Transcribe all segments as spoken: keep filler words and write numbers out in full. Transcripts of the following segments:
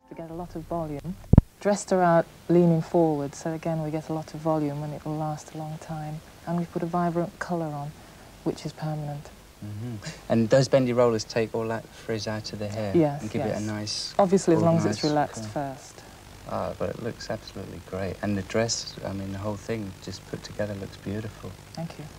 to get a lot of volume. Dressed her out leaning forward, so again we get a lot of volume and it will last a long time. And we put a vibrant colour on, which is permanent. Mm-hmm. And those bendy rollers take all that frizz out of the hair yes, and give yes. it a nice... Obviously, as long as it's relaxed curl. first. Ah, but it looks absolutely great. And the dress, I mean, the whole thing just put together looks beautiful. Thank you.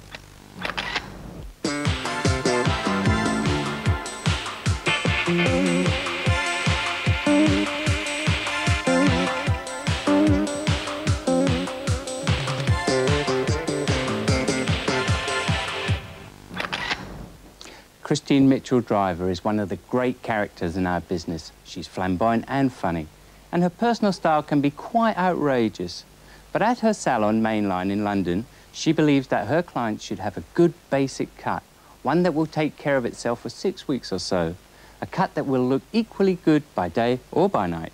Christine Mitchell-Driver is one of the great characters in our business. She's flamboyant and funny, and her personal style can be quite outrageous. But at her salon, Mainline in London, she believes that her clients should have a good basic cut, one that will take care of itself for six weeks or so, a cut that will look equally good by day or by night.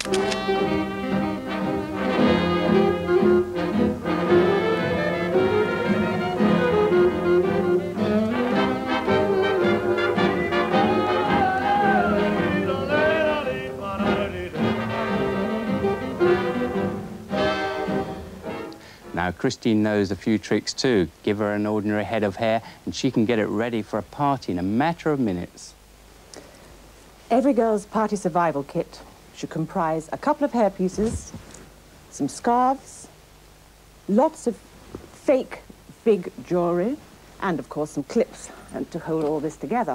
Now, Christine knows a few tricks too. Give her an ordinary head of hair and she can get it ready for a party in a matter of minutes. Every girl's party survival kit should comprise a couple of hair pieces, some scarves, lots of fake big jewellery, and of course some clips and to hold all this together.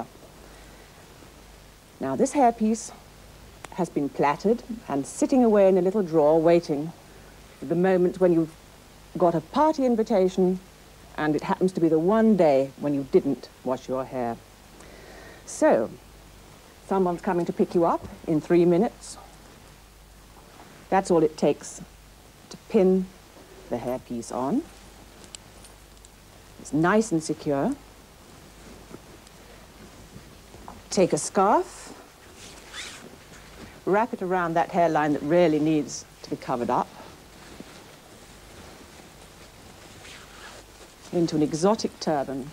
Now, this hairpiece has been plaited and sitting away in a little drawer waiting for the moment when you've got a party invitation and it happens to be the one day when you didn't wash your hair. So, someone's coming to pick you up in three minutes. That's all it takes to pin the hairpiece on. It's nice and secure. Take a scarf, wrap it around that hairline that really needs to be covered up, into an exotic turban.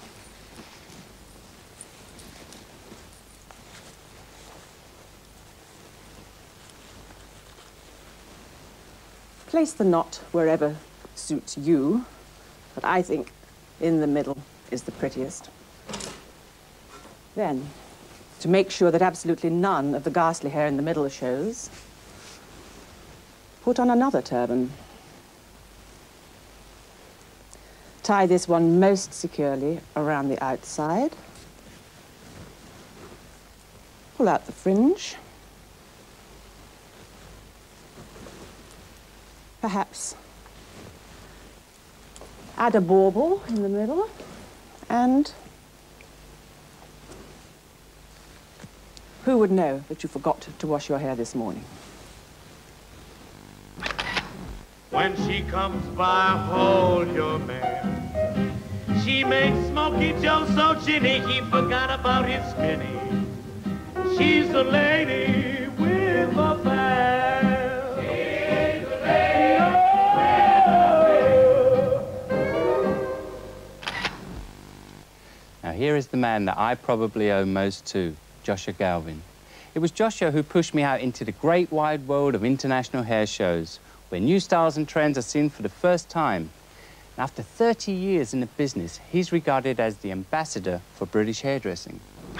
Place the knot wherever suits you, but I think in the middle is the prettiest. Then, to make sure that absolutely none of the ghastly hair in the middle shows, put on another turban. Tie this one most securely around the outside. Pull out the fringe. Perhaps add a bauble in the middle, and who would know that you forgot to wash your hair this morning? When she comes by, hold your man. She makes Smokey Joe so chinny, he forgot about his skinny. She's a lady with a fan. She's a lady with a fan. Now, here is the man that I probably owe most to, Joshua Galvin. It was Joshua who pushed me out into the great wide world of international hair shows, where new styles and trends are seen for the first time. And after thirty years in the business, he's regarded as the ambassador for British hairdressing.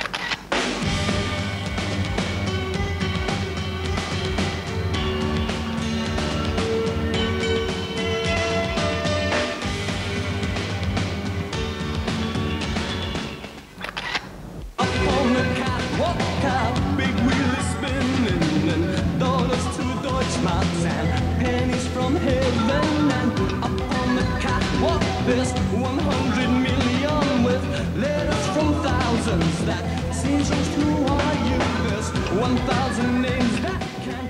There's one hundred million with letters from thousands that seasons who are you. There's one thousand names that can...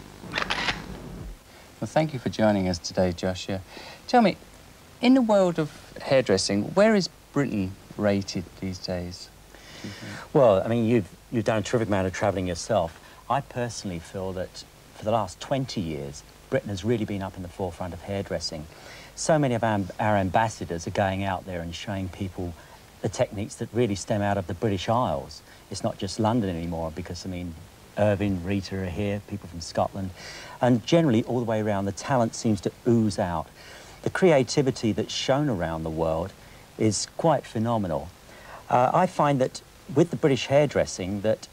Well, thank you for joining us today, Joshua. Tell me, in the world of hairdressing, where is Britain rated these days? Well, I mean, you've, you've done a terrific amount of travelling yourself. I personally feel that for the last twenty years, Britain has really been up in the forefront of hairdressing. So many of our, our ambassadors are going out there and showing people the techniques that really stem out of the British Isles. It's not just London anymore, because, I mean, Irving, Rita are here, people from Scotland. And generally, all the way around, the talent seems to ooze out. The creativity that's shown around the world is quite phenomenal. Uh, I find that with the British hairdressing, that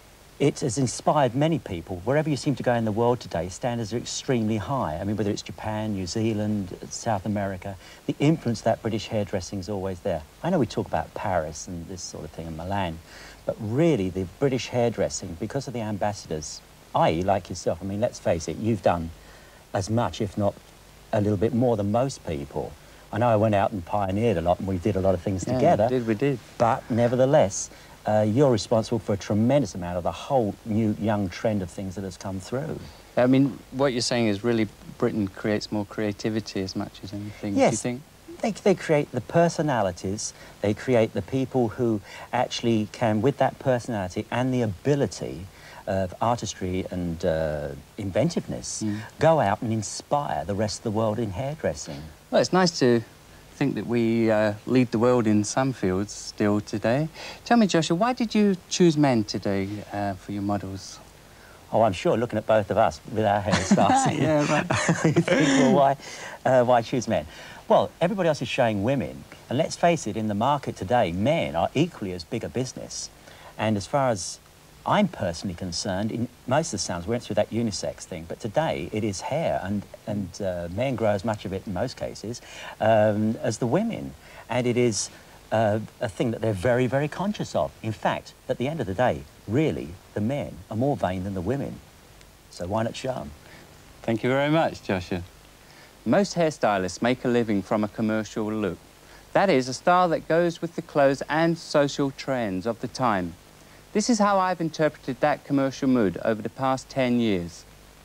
it has inspired many people. Wherever you seem to go in the world today, standards are extremely high. I mean, whether it's Japan, New Zealand, South America, the influence of that British hairdressing is always there. I know we talk about Paris and this sort of thing in Milan, but really the British hairdressing, because of the ambassadors, that is like yourself, I mean, let's face it, you've done as much, if not a little bit more than most people. I know I went out and pioneered a lot and we did a lot of things yeah, together. we did, we did. But nevertheless, Uh, you're responsible for a tremendous amount of the whole new young trend of things that has come through. I mean, what you're saying is really Britain creates more creativity as much as anything, Yes. do you think? They, they create the personalities, they create the people who actually can, with that personality and the ability of artistry and uh, inventiveness, mm. go out and inspire the rest of the world in hairdressing. Well, it's nice to think that we uh, lead the world in some fields still today. Tell me, Joshua, why did you choose men today uh, for your models? Oh, I'm sure, looking at both of us with our hairstyles. Yeah, right. You think, well, why, uh, why choose men? Well, everybody else is showing women, and let's face it, in the market today, men are equally as big a business. And as far as I'm personally concerned, in most of the salons, we went through that unisex thing, but today it is hair, and, and uh, men grow as much of it in most cases um, as the women. And it is uh, a thing that they're very, very conscious of. In fact, at the end of the day, really, the men are more vain than the women. So why not show them? Thank you very much, Joshua. Most hairstylists make a living from a commercial look. That is, a style that goes with the clothes and social trends of the time. This is how I've interpreted that commercial mood over the past ten years.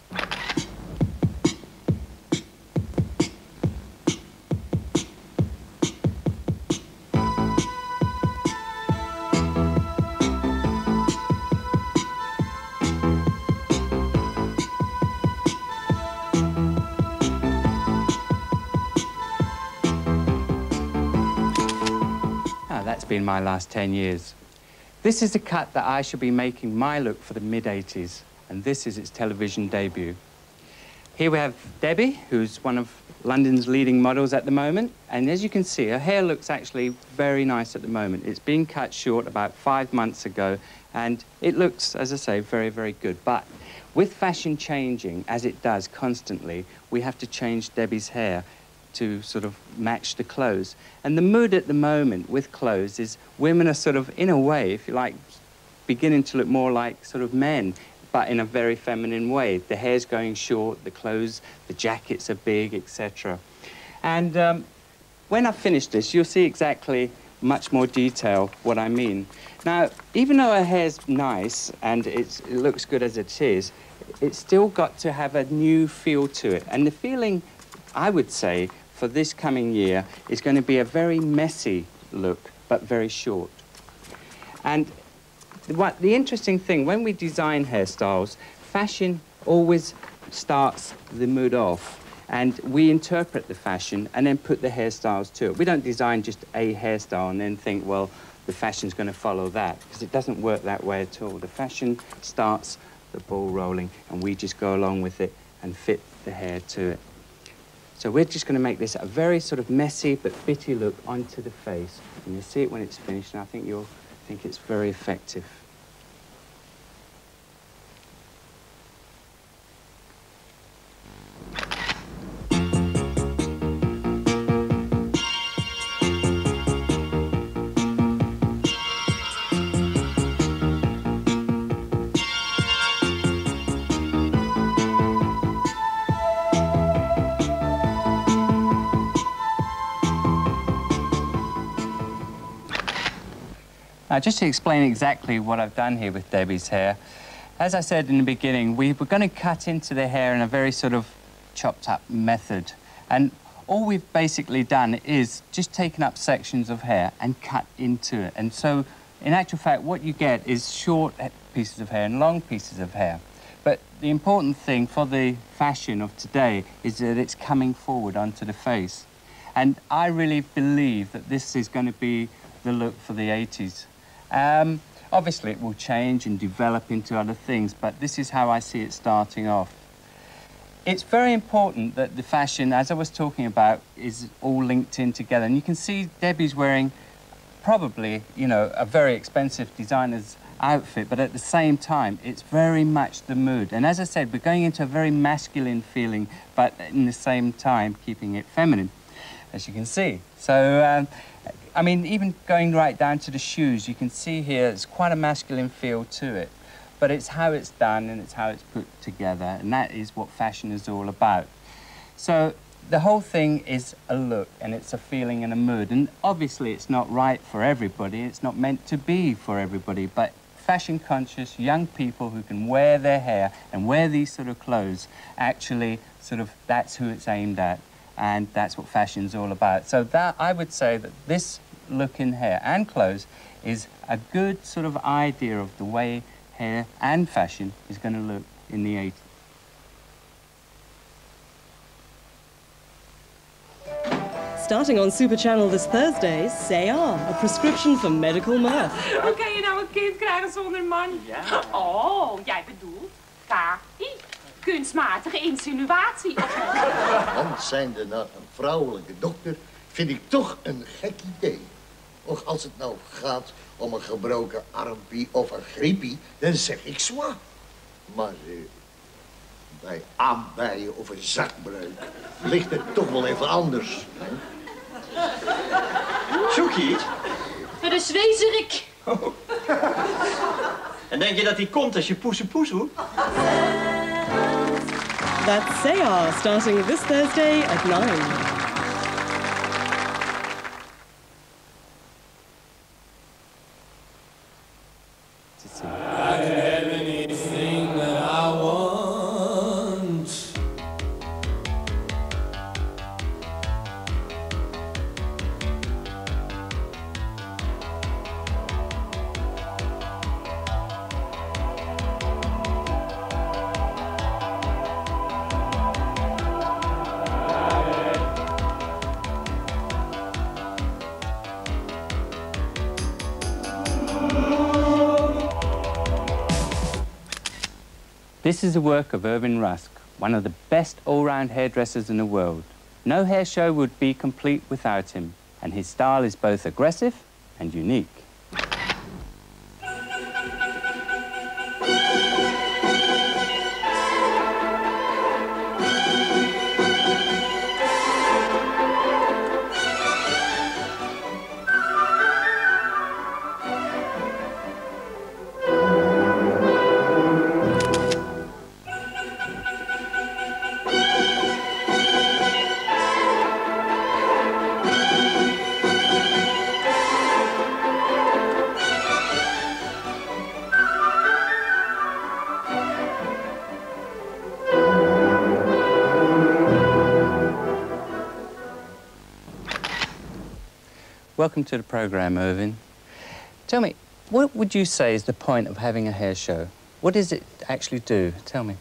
Now, that's been my last ten years. This is the cut that I shall be making my look for the mid eighties, and this is its television debut. Here we have Debbie, who's one of London's leading models at the moment, and as you can see, her hair looks actually very nice at the moment. It's been cut short about five months ago, and it looks, as I say, very, very good. But with fashion changing, as it does constantly, we have to change Debbie's hair to sort of match the clothes. And the mood at the moment with clothes is women are sort of, in a way, if you like, beginning to look more like sort of men, but in a very feminine way. The hair's going short, the clothes, the jackets are big, et cetera. And um, when I finish this, you'll see exactly much more detail what I mean. Now, even though her hair's nice and it's, it looks good as it is, it's still got to have a new feel to it. And the feeling, I would say, for this coming year is going to be a very messy look, but very short. And what the interesting thing, when we design hairstyles, fashion always starts the mood off, and we interpret the fashion and then put the hairstyles to it. We don't design just a hairstyle and then think, well, the fashion's going to follow that, because it doesn't work that way at all. The fashion starts the ball rolling, and we just go along with it and fit the hair to it. So we're just going to make this a very sort of messy but bitty look onto the face. And you'll see it when it's finished, and I think you'll think it's very effective. Now, just to explain exactly what I've done here with Debbie's hair, as I said in the beginning, we were going to cut into the hair in a very sort of chopped up method. And all we've basically done is just taken up sections of hair and cut into it. And so, in actual fact, what you get is short pieces of hair and long pieces of hair. But the important thing for the fashion of today is that it's coming forward onto the face. And I really believe that this is going to be the look for the eighties. Um, Obviously, it will change and develop into other things, but this is how I see it starting off. It's very important that the fashion, as I was talking about, is all linked in together. And you can see Debbie's wearing probably, you know, a very expensive designer's outfit, but at the same time, it's very much the mood. And as I said, we're going into a very masculine feeling, but in the same time, keeping it feminine, as you can see. So, um, I mean, even going right down to the shoes, you can see here, it's quite a masculine feel to it. But it's how it's done and it's how it's put together, and that is what fashion is all about. So the whole thing is a look, and it's a feeling and a mood, and obviously it's not right for everybody, it's not meant to be for everybody, but fashion-conscious young people who can wear their hair and wear these sort of clothes, actually sort of, that's who it's aimed at, and that's what fashion's all about. So that, I would say that this look in hair and clothes is a good sort of idea of the way hair and fashion is going to look in the eighties. Starting on Super Channel this Thursday, Say R, a prescription for medical mirth. Hoe kan je nou een kind krijgen zonder man? Ja. Oh, jij bedoelt K I. Kunstmatige insinuatie. Want zijnde naar een vrouwelijke dokter vind ik toch een gek idee. Och, als het nou gaat om een gebroken armpie of een griepie, dan zeg ik zwaar. Maar eh, bij aanbijen of een zakbreuk ligt het toch wel even anders. Hè? Zoek je iets? Voor de zwezerik. Oh. En denk je dat die komt als je poesepoes doet? That's Say R, starting this Thursday at nine. This is the work of Irving Rusk, one of the best all-round hairdressers in the world. No hair show would be complete without him, and his style is both aggressive and unique. Welcome to the programme, Irving. Tell me, what would you say is the point of having a hair show? What does it actually do? Tell me.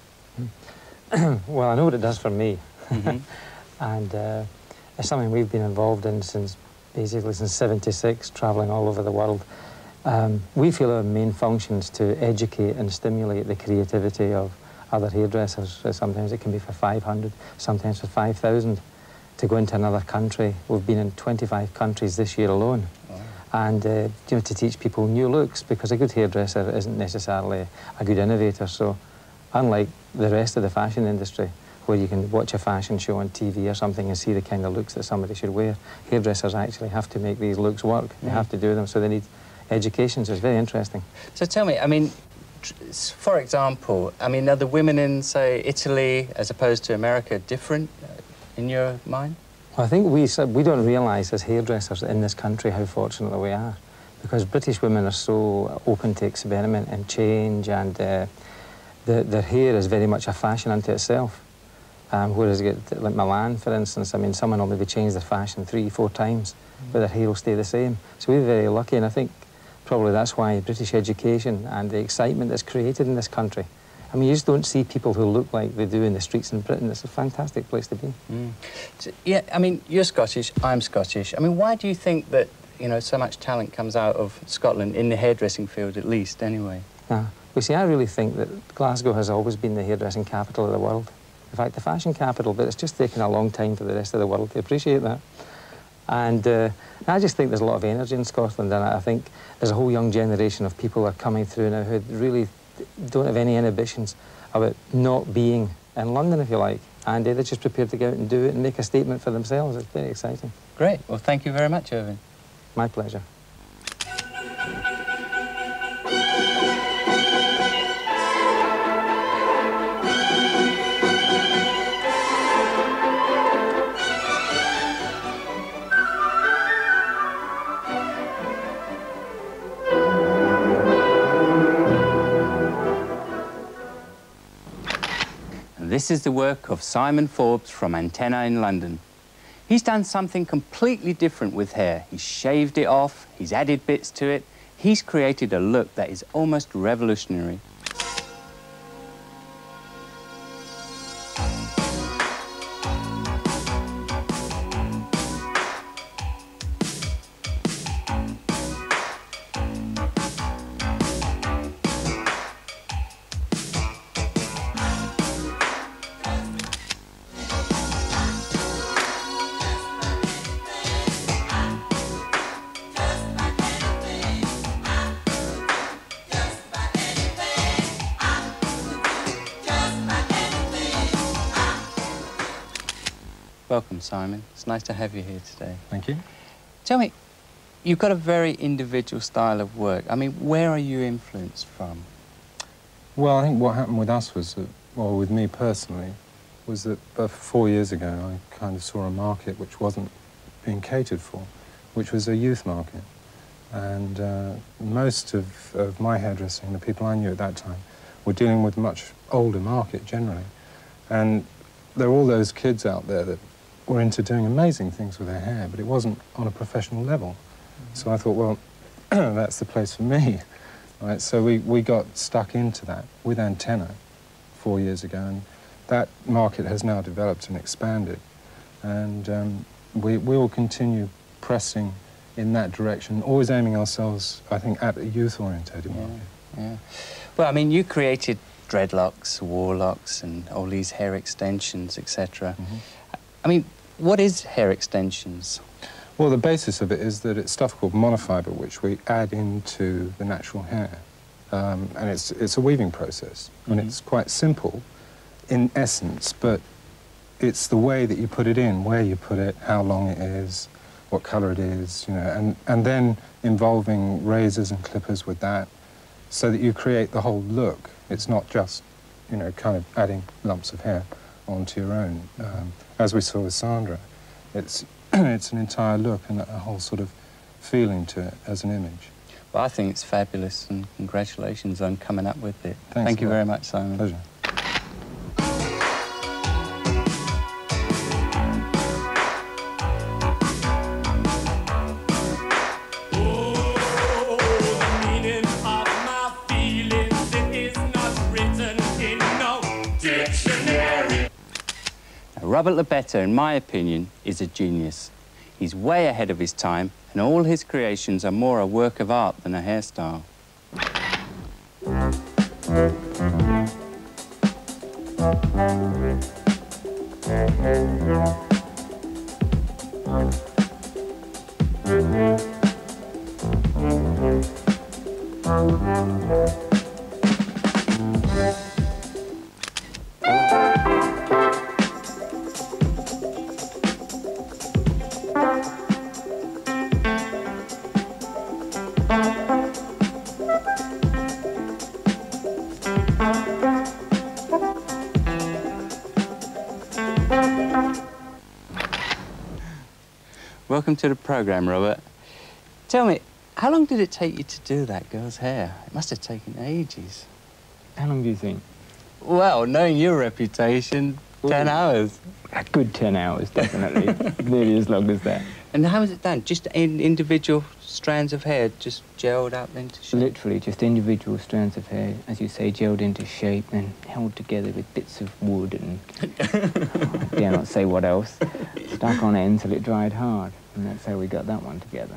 Well, I know what it does for me. Mm-hmm. And uh, it's something we've been involved in since, basically since seventy-six, travelling all over the world. Um, we feel our main function is to educate and stimulate the creativity of other hairdressers. Sometimes it can be for five hundred, sometimes for five thousand. To go into another country. We've been in twenty-five countries this year alone. Wow. And uh, you know, to teach people new looks, because a good hairdresser isn't necessarily a good innovator. So unlike the rest of the fashion industry, where you can watch a fashion show on T V or something and see the kind of looks that somebody should wear, hairdressers actually have to make these looks work. Mm. They have to do them, so they need education, so it's very interesting. So tell me, I mean, for example, I mean, are the women in, say, Italy as opposed to America different in your mind? Well, I think we, we don't realise as hairdressers in this country how fortunate we are, because British women are so open to experiment and change, and uh, the, their hair is very much a fashion unto itself. Um, whereas, you get, like Milan, for instance, I mean, someone will maybe change their fashion three, four times, mm. but their hair will stay the same. So we're very lucky, and I think probably that's why British education and the excitement that's created in this country. I mean, you just don't see people who look like they do in the streets in Britain. It's a fantastic place to be. Mm. So, yeah, I mean, you're Scottish, I'm Scottish. I mean, why do you think that you know, so much talent comes out of Scotland, in the hairdressing field at least, anyway. Yeah. Well, see, I really think that Glasgow has always been the hairdressing capital of the world. In fact, the fashion capital, but it's just taken a long time for the rest of the world to appreciate that. And uh, I just think there's a lot of energy in Scotland, and I think there's a whole young generation of people that are coming through now who really don't have any inhibitions about not being in London, if you like. And uh, they're just prepared to go out and do it and make a statement for themselves. It's very exciting. Great. Well, thank you very much, Irvin. My pleasure. This is the work of Simon Forbes from Antenna in London. He's done something completely different with hair. He's shaved it off, he's added bits to it, he's created a look that is almost revolutionary. Welcome, Simon. It's nice to have you here today. Thank you. Tell me, you've got a very individual style of work. I mean, where are you influenced from? Well, I think what happened with us was that, well, with me personally, was that about four years ago I kind of saw a market which wasn't being catered for, which was a youth market. And uh, most of, of my hairdressing, the people I knew at that time, were dealing with a much older market generally. And there were all those kids out there that were into doing amazing things with their hair, but it wasn't on a professional level. Mm-hmm. So I thought, well, that's the place for me. Right? So we, we got stuck into that with Antenna four years ago, and that market has now developed and expanded. And um, we, we will continue pressing in that direction, always aiming ourselves, I think, at a youth-orientated yeah, market. Yeah. Well, I mean, you created dreadlocks, warlocks, and all these hair extensions, et cetera. Mm-hmm. I mean, what is hair extensions? Well, the basis of it is that it's stuff called monofiber, which we add into the natural hair. Um, and it's, it's a weaving process. Mm-hmm. And it's quite simple in essence, but it's the way that you put it in, where you put it, how long it is, what colour it is, you know, and, and then involving razors and clippers with that so that you create the whole look. It's not just, you know, kind of adding lumps of hair onto your own. Um, as we saw with Sandra, it's, it's an entire look and a whole sort of feeling to it as an image. Well, I think it's fabulous, and congratulations on coming up with it. Thanks Thank you a lot. very much, Simon. Pleasure. Robert Lebetta, in my opinion, is a genius. He's way ahead of his time, and all his creations are more a work of art than a hairstyle. Welcome to the programme, Robert. Tell me, how long did it take you to do that girl's hair? It must have taken ages. How long do you think? Well, knowing your reputation, well, ten hours. A good ten hours, definitely. Nearly as long as that. And how was it done? Just in individual strands of hair, just gelled up into shape? Literally, just individual strands of hair, as you say, gelled into shape and held together with bits of wood and, oh, I dare not say what else, stuck on it until it dried hard. And that's how we got that one together.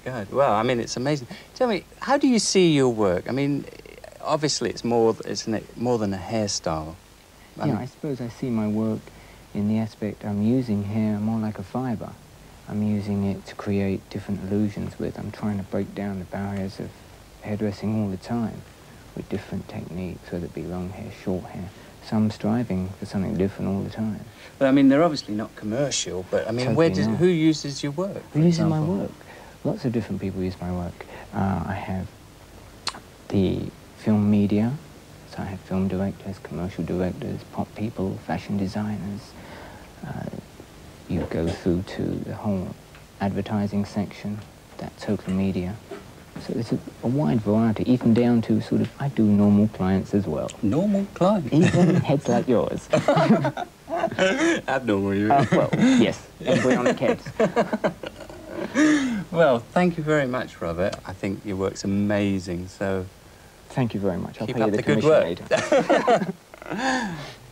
God. Well, I mean, it's amazing. Tell me, how do you see your work? I mean, obviously it's more, isn't it, more than a hairstyle. I Yeah, mean, I suppose I see my work in the aspect I'm using hair more like a fibre. I'm using it to create different illusions with. I'm trying to break down the barriers of hairdressing all the time with different techniques, whether it be long hair, short hair. So I'm striving for something different all the time. But I mean, they're obviously not commercial, but I mean, where Totally does, not. who uses your work? Who uses my example? work? Lots of different people use my work. Uh, I have the film media, so I have film directors, commercial directors, pop people, fashion designers. Uh, you go through to the whole advertising section, that total media. So there's a, a wide variety, even down to sort of, I do normal clients as well. Normal clients? Even heads like yours. Abnormal, you mean? Uh, well, yes, embryonic heads. Well, thank you very much, Robert. I think your work's amazing, so... Thank you very much. I'll keep pay up you the the good commission work. later.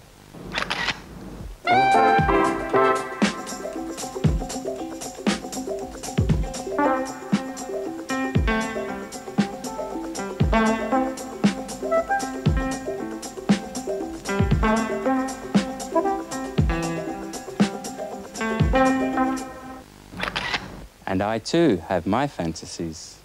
And I, too, have my fantasies.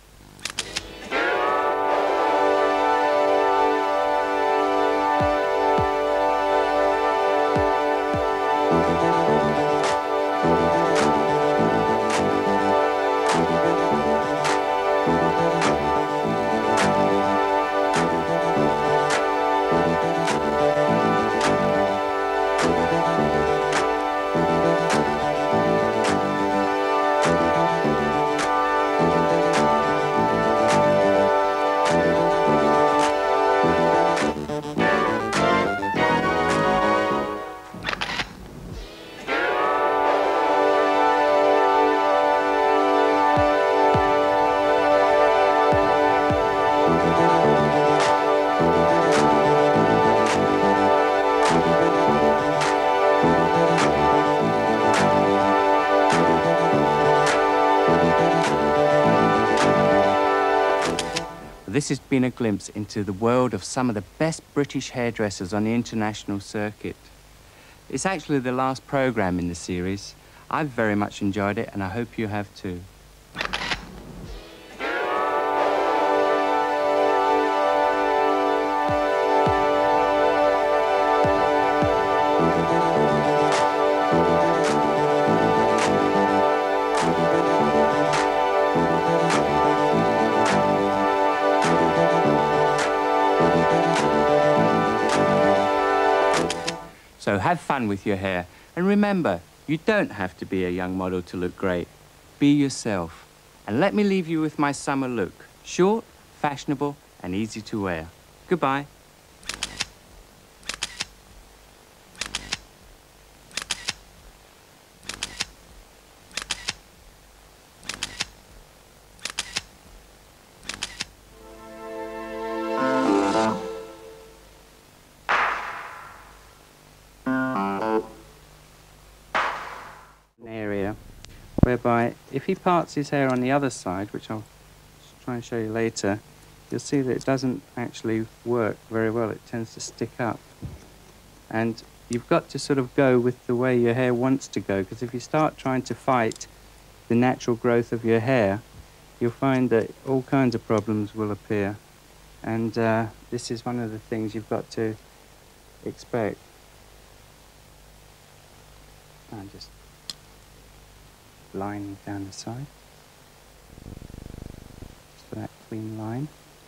This has been a glimpse into the world of some of the best British hairdressers on the international circuit. It's actually the last programme in the series. I've very much enjoyed it, and I hope you have too. So have fun with your hair. And remember, you don't have to be a young model to look great. Be yourself. And let me leave you with my summer look. Short, fashionable, and easy to wear. Goodbye. Area whereby if he parts his hair on the other side, which I'll try and show you later, you'll see that it doesn't actually work very well. It tends to stick up. And you've got to sort of go with the way your hair wants to go, because if you start trying to fight the natural growth of your hair, you'll find that all kinds of problems will appear. And uh, this is one of the things you've got to expect. And just lining down the side, just for that clean line.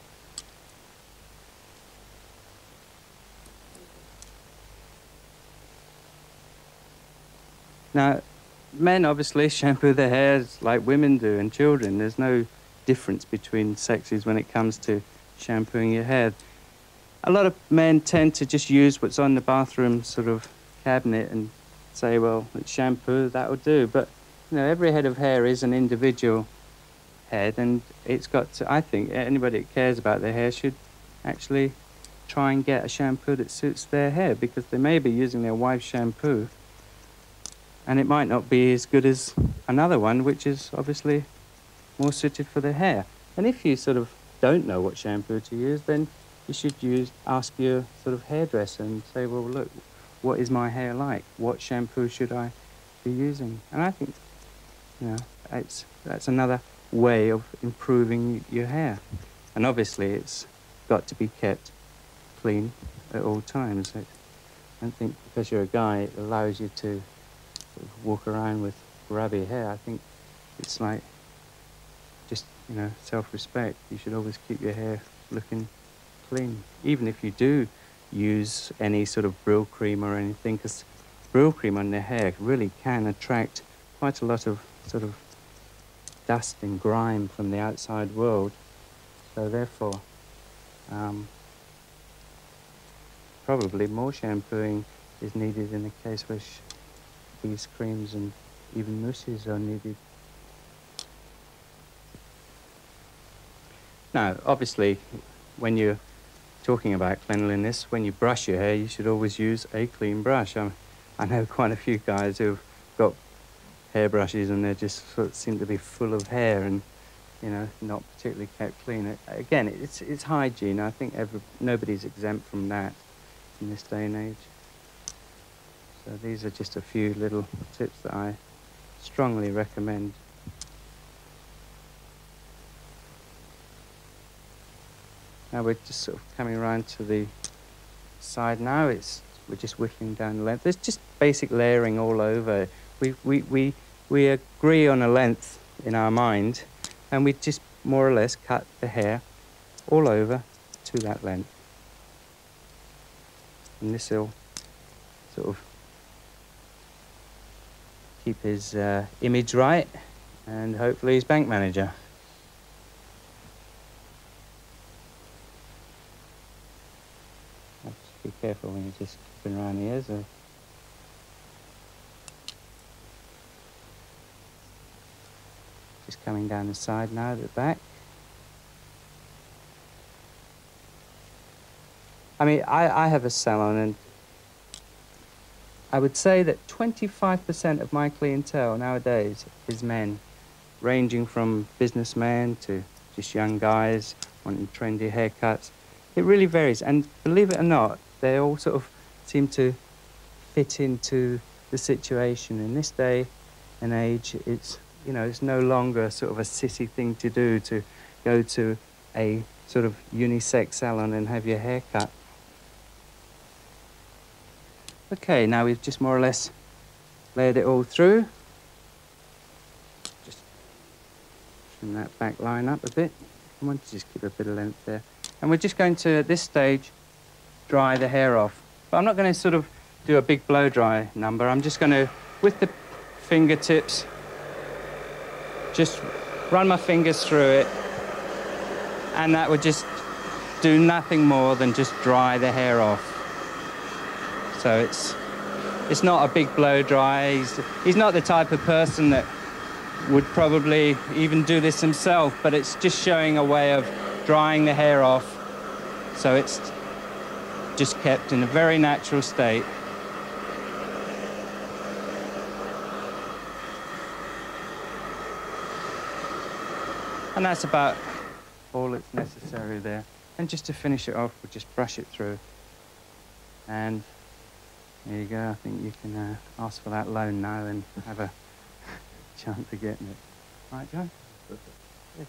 Now, men obviously shampoo their hairs like women do, and children. There's no difference between sexes when it comes to shampooing your hair. A lot of men tend to just use what's on the bathroom sort of cabinet and say, well, it's shampoo, that'll do. But you know, every head of hair is an individual head, and it's got to, I think anybody that cares about their hair should actually try and get a shampoo that suits their hair, because they may be using their wife's shampoo and it might not be as good as another one, which is obviously more suited for the hair. And if you sort of don't know what shampoo to use, then you should use, ask your sort of hairdresser and say, well, look, what is my hair like? What shampoo should I be using? And I think, you know, it's, that's another way of improving your hair. And obviously it's got to be kept clean at all times. I don't think because you're a guy it allows you to sort of walk around with grubby hair. I think it's like just, you know, self-respect. You should always keep your hair looking clean, even if you do use any sort of Brill cream or anything, because Brill cream on the hair really can attract quite a lot of sort of dust and grime from the outside world. So therefore, um, probably more shampooing is needed in the case where sh these creams and even mousses are needed. Now, obviously, when you're talking about cleanliness, when you brush your hair, you should always use a clean brush. I, I know quite a few guys who've got hairbrushes and they just sort of seem to be full of hair and, you know, not particularly kept clean. Again, it's, it's hygiene. I think every, nobody's exempt from that in this day and age. So these are just a few little tips that I strongly recommend. Now we're just sort of coming around to the side now. It's, we're just whittling down the length. There's just basic layering all over. We, we, we, we agree on a length in our mind, and we just more or less cut the hair all over to that length. And this will sort of keep his uh, image right, and hopefully his bank manager. Be careful when you're just keeping around the ears. Or just coming down the side now, the back. I mean, I, I have a salon, and I would say that twenty-five percent of my clientele nowadays is men, ranging from businessmen to just young guys wanting trendy haircuts. It really varies, and believe it or not, they all sort of seem to fit into the situation. In this day and age, it's, you know, it's no longer sort of a sissy thing to do to go to a sort of unisex salon and have your hair cut. Okay, now we've just more or less layered it all through. Just trim that back line up a bit. I want to just keep a bit of length there. And we're just going to, at this stage, dry the hair off. But I'm not going to sort of do a big blow dry number. I'm just going to, with the fingertips, just run my fingers through it. And that would just do nothing more than just dry the hair off. So it's, it's not a big blow dry. He's, he's not the type of person that would probably even do this himself, but it's just showing a way of drying the hair off, so it's just kept in a very natural state. And that's about all that's necessary there. And just to finish it off, we'll just brush it through. And there you go. I think you can uh, ask for that loan now and have a chance of getting it. Right, John? Yes.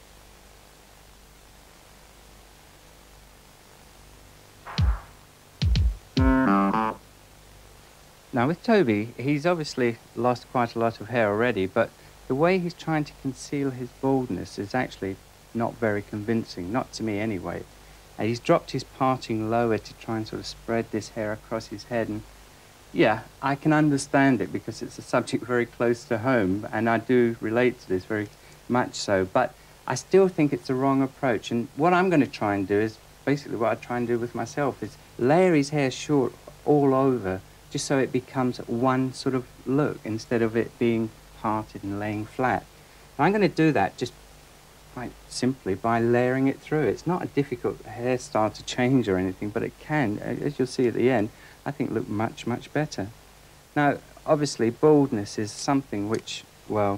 Now with Toby, he's obviously lost quite a lot of hair already, but the way he's trying to conceal his baldness is actually not very convincing, not to me anyway. And he's dropped his parting lower to try and sort of spread this hair across his head, and yeah, I can understand it because it's a subject very close to home, and I do relate to this very much so, but I still think it's the wrong approach. And what I'm going to try and do is basically what I try and do with myself, is layer his hair short all over, just so it becomes one sort of look instead of it being parted and laying flat. And I'm going to do that just quite simply by layering it through. It's not a difficult hairstyle to change or anything, but it can, as you'll see at the end, I think look much, much better. Now, obviously, baldness is something which, well,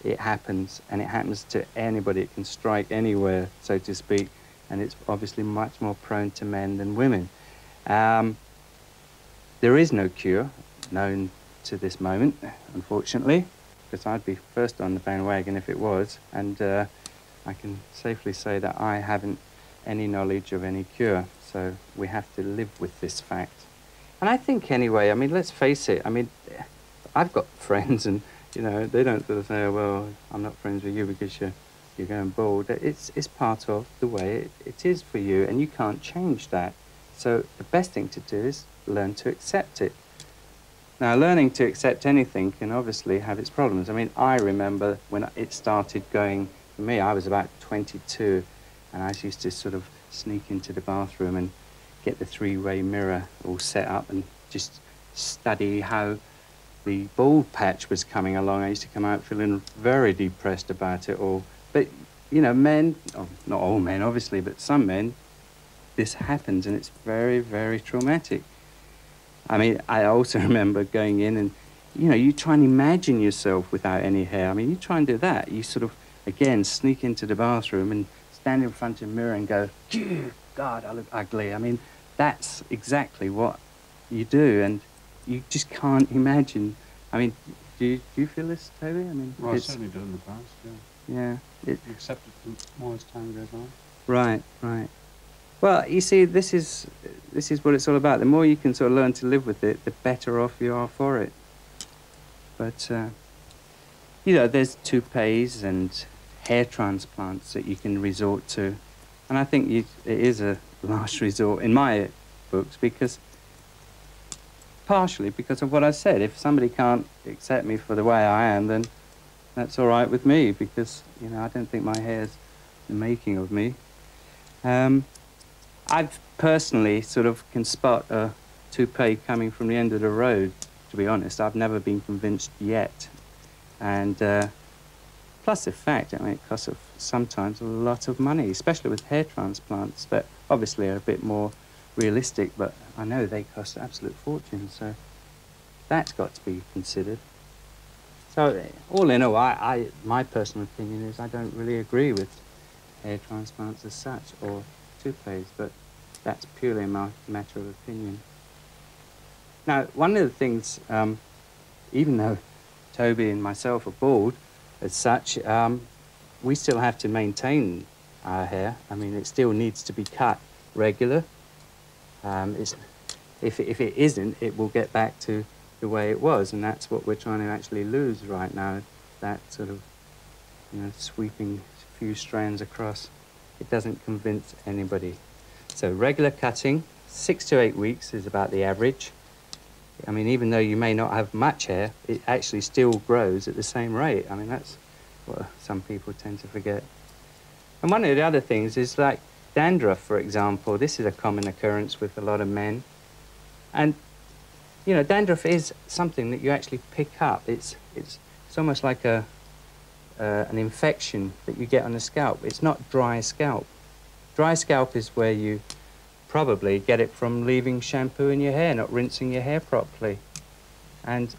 it happens, and it happens to anybody. It can strike anywhere, so to speak, and it's obviously much more prone to men than women. Um, there is no cure known to this moment, unfortunately, because I'd be first on the bandwagon if it was, and uh, I can safely say that I haven't any knowledge of any cure, so we have to live with this fact. And I think anyway, I mean, let's face it, I mean, I've got friends and, you know, they don't sort of say, oh, well, I'm not friends with you because you're, you're going bald. It's, it's part of the way it, it is for you, and you can't change that. So the best thing to do is learn to accept it. Now, learning to accept anything can obviously have its problems. I mean, I remember when it started going, for me, I was about twenty-two, and I used to sort of sneak into the bathroom and get the three-way mirror all set up and just study how the bald patch was coming along. I used to come out feeling very depressed about it all. But, you know, men, oh, not all men, obviously, but some men, this happens, and it's very, very traumatic. I mean, I also remember going in and, you know, you try and imagine yourself without any hair. I mean, you try and do that. You sort of, again, sneak into the bathroom and stand in front of the mirror and go, "Phew, God, I look ugly." I mean, that's exactly what you do, and you just can't imagine. I mean, do you, do you feel this, Toby? I mean, well, I certainly do in the past, yeah. Yeah. It, you accept it more as time goes on. Right, right. Well, you see, this is, this is what it's all about. The more you can sort of learn to live with it, the better off you are for it. But, uh, you know, there's toupees and hair transplants that you can resort to. And I think you, it is a last resort in my books because, partially because of what I said. If somebody can't accept me for the way I am, then that's all right with me because, you know, I don't think my hair's the making of me. Um, I've personally sort of can spot a toupee coming from the end of the road, to be honest. I've never been convinced yet. And uh, plus the fact, I mean, it costs sometimes a lot of money, especially with hair transplants that obviously are a bit more realistic, but I know they cost absolute fortune, so that's got to be considered. So all in all, I, I, my personal opinion is I don't really agree with hair transplants as such, or toupees, but that's purely a matter of opinion. Now, one of the things, um, even though Toby and myself are bald as such, um, we still have to maintain our hair. I mean, it still needs to be cut regular. Um, it's, if, if it isn't, it will get back to the way it was, and that's what we're trying to actually lose right now, that sort of, you know, sweeping few strands across. It doesn't convince anybody. So regular cutting, six to eight weeks is about the average. I mean, even though you may not have much hair, it actually still grows at the same rate. I mean, that's what some people tend to forget. And one of the other things is like dandruff, for example. This is a common occurrence with a lot of men. And, you know, dandruff is something that you actually pick up. It's, it's, it's almost like a, uh, an infection that you get on the scalp. It's not dry scalp. Dry scalp is where you probably get it from leaving shampoo in your hair, not rinsing your hair properly. And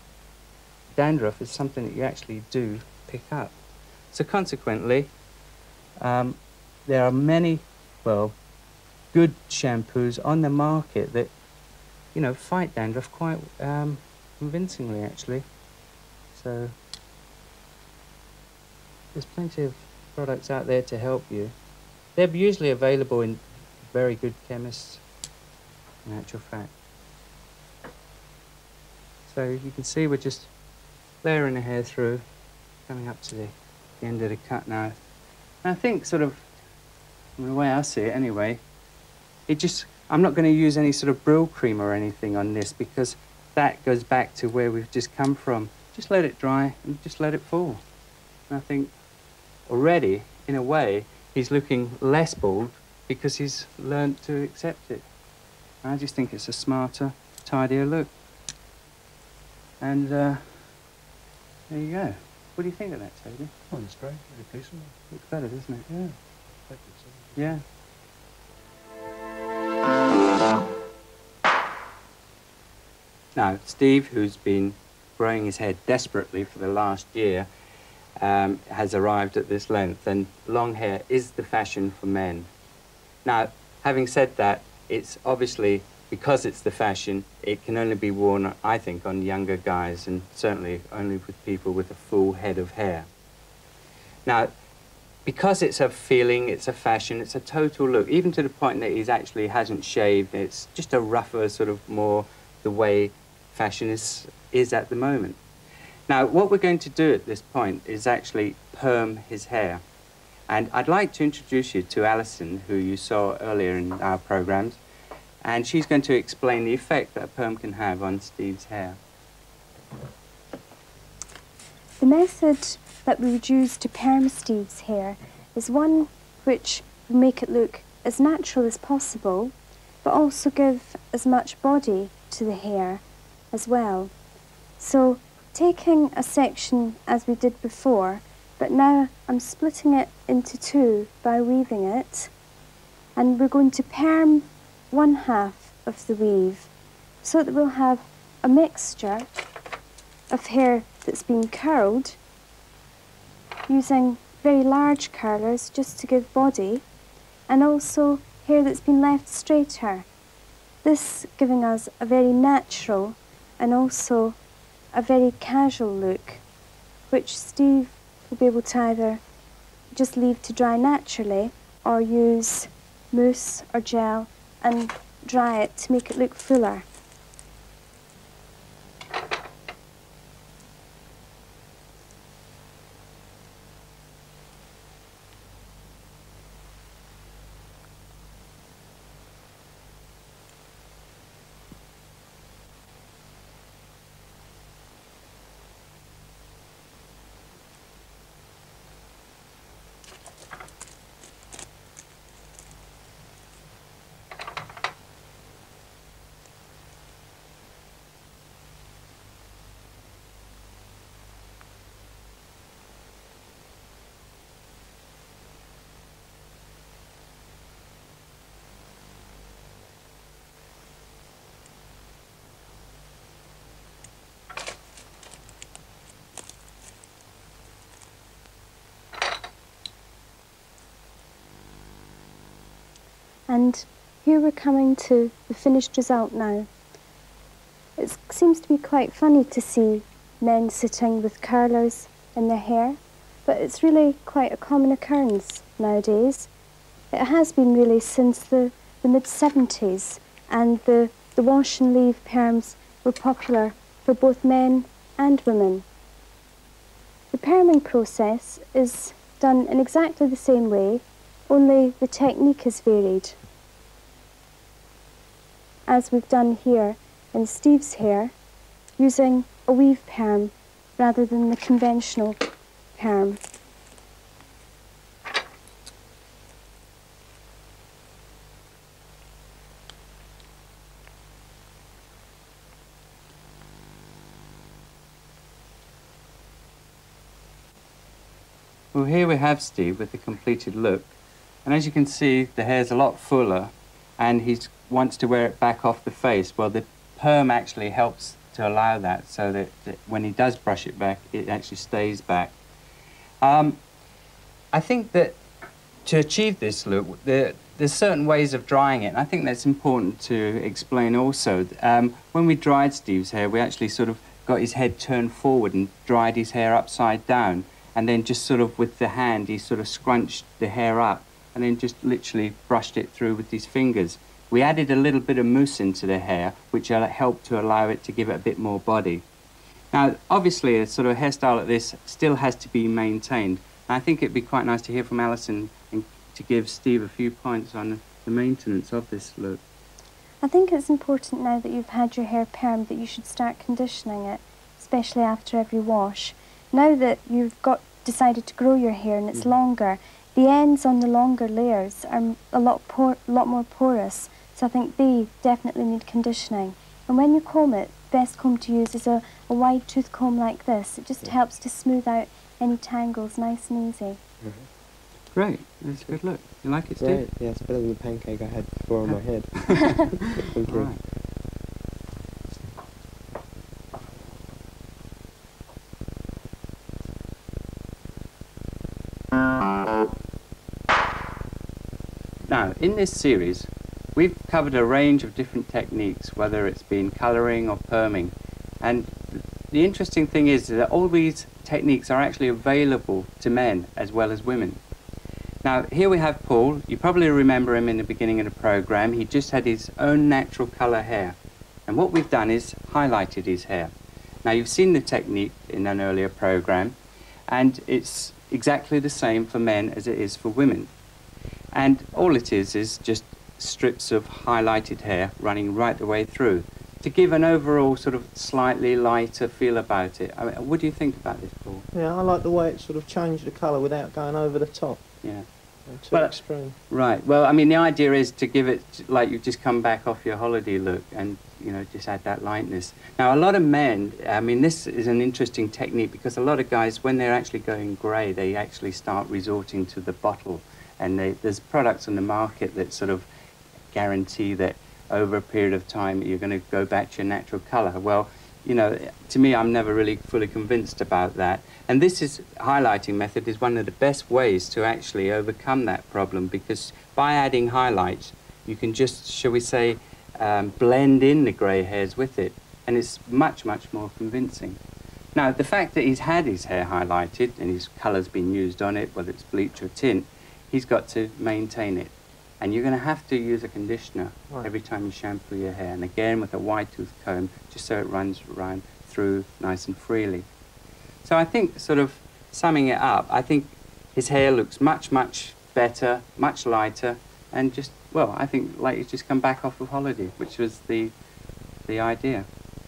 dandruff is something that you actually do pick up. So consequently, um, there are many, well, good shampoos on the market that, you know, fight dandruff quite um, convincingly, actually. So there's plenty of products out there to help you. They're usually available in very good chemists, in actual fact. So you can see we're just layering the hair through, coming up to the, the end of the cut now. And I think sort of, from the way I see it anyway, it just, I'm not going to use any sort of Brill cream or anything on this because that goes back to where we've just come from. Just let it dry and just let it fall. And I think already, in a way, he's looking less bald because he's learned to accept it. I just think it's a smarter, tidier look. And uh, there you go. What do you think of that, Toby? Oh, it's great. Very peaceful. Looks better, doesn't it? Yeah. Thank you, sir. Yeah. Now, Steve, who's been growing his hair desperately for the last year, um, has arrived at this length, and long hair is the fashion for men. Now, having said that, it's obviously, because it's the fashion, it can only be worn, I think, on younger guys, and certainly only with people with a full head of hair. Now, because it's a feeling, it's a fashion, it's a total look, even to the point that he actually hasn't shaved, it's just a rougher, sort of more the way fashion is, is at the moment. Now, what we're going to do at this point is actually perm his hair. And I'd like to introduce you to Alison, who you saw earlier in our programs, and she's going to explain the effect that a perm can have on Steve's hair. The method that we would use to perm Steve's hair is one which will make it look as natural as possible, but also give as much body to the hair as well. So, taking a section as we did before, but now I'm splitting it into two by weaving it, and we're going to perm one half of the weave so that we'll have a mixture of hair that's been curled using very large curlers just to give body, and also hair that's been left straighter. This giving us a very natural and also a very casual look, which Steve will be able to either just leave to dry naturally or use mousse or gel and dry it to make it look fuller. And here we're coming to the finished result now. It seems to be quite funny to see men sitting with curlers in their hair, but it's really quite a common occurrence nowadays. It has been really since the, the mid seventies, and the, the wash and leave perms were popular for both men and women. The perming process is done in exactly the same way, only the technique is varied. As we've done here in Steve's hair, using a weave perm rather than the conventional perm. Well, here we have Steve with the completed look, and as you can see, the hair's a lot fuller, and he wants to wear it back off the face. Well, the perm actually helps to allow that, so that, that when he does brush it back, it actually stays back. Um, I think that to achieve this look, there, there's certain ways of drying it, and I think that's important to explain also. Um, when we dried Steve's hair, we actually sort of got his head turned forward and dried his hair upside down, and then just sort of with the hand, he sort of scrunched the hair up, and then just literally brushed it through with his fingers. We added a little bit of mousse into the hair, which helped to allow it to give it a bit more body. Now, obviously, a sort of hairstyle like this still has to be maintained. And I think it'd be quite nice to hear from Alison and to give Steve a few points on the maintenance of this look. I think it's important now that you've had your hair permed that you should start conditioning it, especially after every wash. Now that you've got decided to grow your hair and it's mm-hmm. longer, the ends on the longer layers are a lot, por lot more porous, so I think they definitely need conditioning. And when you comb it, the best comb to use is a, a wide tooth comb like this. It just yeah. helps to smooth out any tangles nice and easy. Mm-hmm. Great, that's a good look. You like it, Steve? Great, yeah, it's better than the pancake I had before on my head. Thank you. Right. Now, in this series, we've covered a range of different techniques, whether it's been colouring or perming. And the interesting thing is that all these techniques are actually available to men as well as women. Now, here we have Paul. You probably remember him in the beginning of the programme. He just had his own natural colour hair. And what we've done is highlighted his hair. Now, you've seen the technique in an earlier programme, and it's exactly the same for men as it is for women. And all it is is just strips of highlighted hair running right the way through to give an overall sort of slightly lighter feel about it. I mean, what do you think about this, Paul? Yeah, I like the way it sort of changed the colour without going over the top. Yeah. Too Well, extreme. Right. Well, I mean, the idea is to give it like you've just come back off your holiday look and, you know, just add that lightness. Now, a lot of men, I mean, this is an interesting technique because a lot of guys, when they're actually going grey, they actually start resorting to the bottle. And they, there's products on the market that sort of guarantee that over a period of time you're going to go back to your natural colour. Well, you know, to me, I'm never really fully convinced about that. And this is highlighting method is one of the best ways to actually overcome that problem, because by adding highlights, you can just, shall we say, um, blend in the grey hairs with it, and it's much, much more convincing. Now, the fact that he's had his hair highlighted and his colour's been used on it, whether it's bleach or tint, he's got to maintain it. And you're going to have to use a conditioner right. every time you shampoo your hair, and again with a wide tooth comb, just so it runs right through nice and freely. So I think, sort of summing it up, I think his hair looks much, much better, much lighter, and just, well, I think like he's just come back off of holiday, which was the, the idea.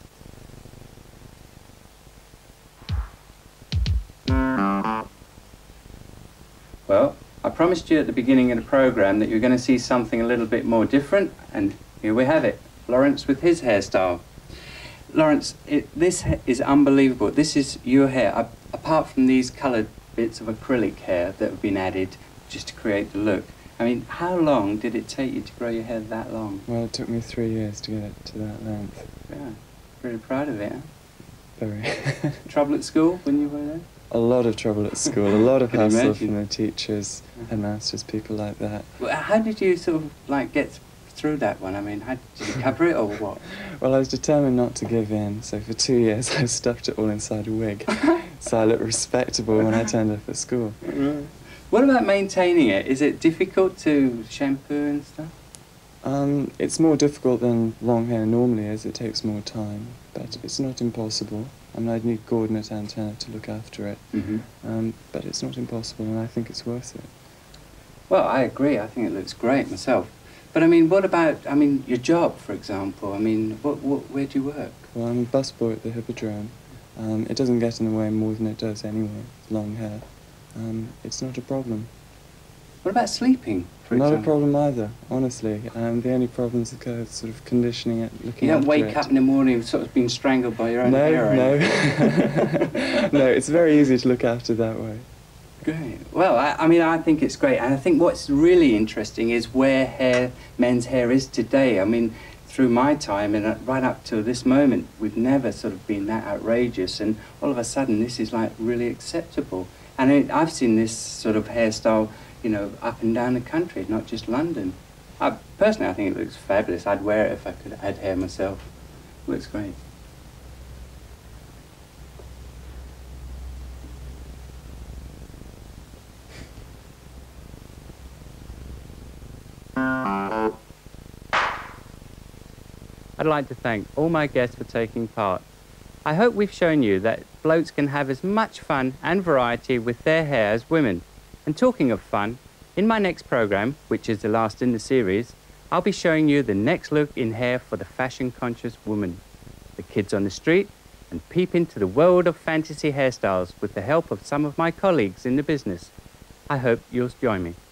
Well, I promised you at the beginning of the programme that you're going to see something a little bit more different, and here we have it. Lawrence with his hairstyle. Lawrence, it, this is unbelievable. This is your hair, uh, apart from these coloured bits of acrylic hair that have been added just to create the look. I mean, how long did it take you to grow your hair that long? Well, it took me three years to get it to that length. Yeah, pretty proud of it, huh? Very. Trouble at school when you were there? A lot of trouble at school, a lot of hassle imagine. from the teachers, headmasters, people like that. Well, how did you sort of like get through that one? I mean, how, did you cover it or what? Well, I was determined not to give in, so for two years I stuffed it all inside a wig, so I looked respectable when I turned up at school. Right. What about maintaining it? Is it difficult to shampoo and stuff? Um, it's more difficult than long hair normally is. It takes more time, but it's not impossible. I mean, I'd need coordinate antenna to look after it, mm-hmm. um, but it's not impossible, and I think it's worth it. Well, I agree. I think it looks great myself. But I mean, what about, I mean, your job, for example? I mean, what, what, where do you work? Well, I'm a busboy at the Hippodrome. Um, it doesn't get in the way more than it does anyway, long hair. Um, it's not a problem. What about sleeping, for Not example? a problem either, honestly. Um, the only problems are sort of conditioning it, looking You don't after wake it. up in the morning sort of being strangled by your own no, hair? No, no. No, it's very easy to look after that way. Great. Well, I, I mean, I think it's great. And I think what's really interesting is where hair, men's hair is today. I mean, through my time and uh, right up to this moment, we've never sort of been that outrageous. And all of a sudden, this is like really acceptable. And it, I've seen this sort of hairstyle, you know, up and down the country, not just London. I, personally, I think it looks fabulous. I'd wear it if I could add hair myself. It looks great. I'd like to thank all my guests for taking part. I hope we've shown you that blokes can have as much fun and variety with their hair as women. And talking of fun, in my next programme, which is the last in the series, I'll be showing you the next look in hair for the fashion-conscious woman, the kids on the street, and peep into the world of fantasy hairstyles with the help of some of my colleagues in the business. I hope you'll join me.